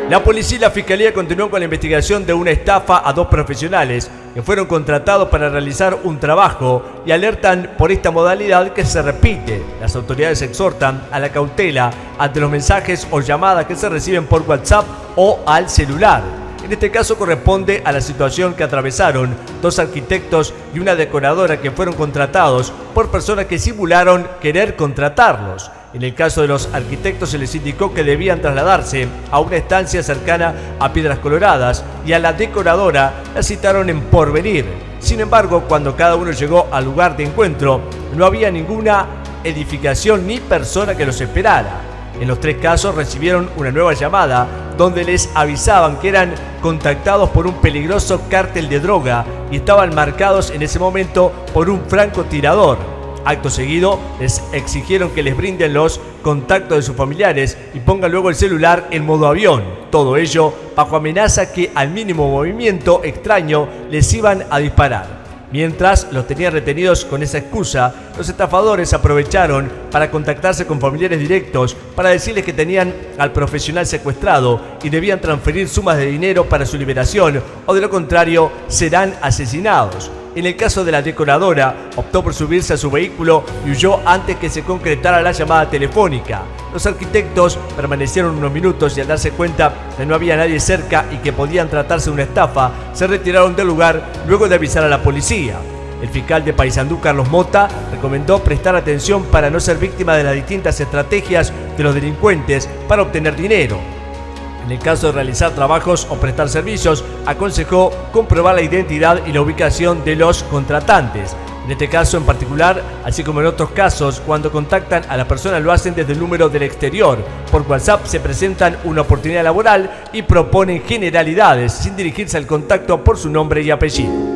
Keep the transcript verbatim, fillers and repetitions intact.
La policía y la fiscalía continúan con la investigación de una estafa a dos profesionales que fueron contratados para realizar un trabajo y alertan por esta modalidad que se repite. Las autoridades exhortan a la cautela ante los mensajes o llamadas que se reciben por WhatsApp o al celular. En este caso corresponde a la situación que atravesaron dos arquitectos y una decoradora que fueron contratados por personas que simularon querer contratarlos. En el caso de los arquitectos se les indicó que debían trasladarse a una estancia cercana a Piedras Coloradas y a la decoradora la citaron en Porvenir. Sin embargo, cuando cada uno llegó al lugar de encuentro, no había ninguna edificación ni persona que los esperara. En los tres casos recibieron una nueva llamada donde les avisaban que eran contactados por un peligroso cártel de droga y estaban marcados en ese momento por un francotirador. Acto seguido, les exigieron que les brinden los contactos de sus familiares y pongan luego el celular en modo avión. Todo ello bajo amenaza que al mínimo movimiento extraño les iban a disparar. Mientras los tenían retenidos con esa excusa, los estafadores aprovecharon para contactarse con familiares directos para decirles que tenían al profesional secuestrado y debían transferir sumas de dinero para su liberación o de lo contrario serán asesinados. En el caso de la decoradora, optó por subirse a su vehículo y huyó antes que se concretara la llamada telefónica. Los arquitectos permanecieron unos minutos y al darse cuenta que no había nadie cerca y que podían tratarse de una estafa, se retiraron del lugar luego de avisar a la policía. El fiscal de Paysandú, Carlos Mota, recomendó prestar atención para no ser víctima de las distintas estrategias de los delincuentes para obtener dinero. En el caso de realizar trabajos o prestar servicios, aconsejó comprobar la identidad y la ubicación de los contratantes. En este caso en particular, así como en otros casos, cuando contactan a la persona lo hacen desde el número del exterior. Por WhatsApp se presentan una oportunidad laboral y proponen generalidades sin dirigirse al contacto por su nombre y apellido.